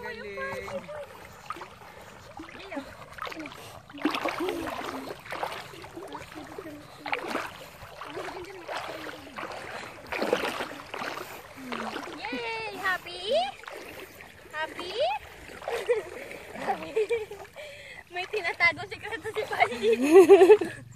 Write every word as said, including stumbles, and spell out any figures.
galing. Yay! Happy? Happy? May tinatago sikreto si Fudgee.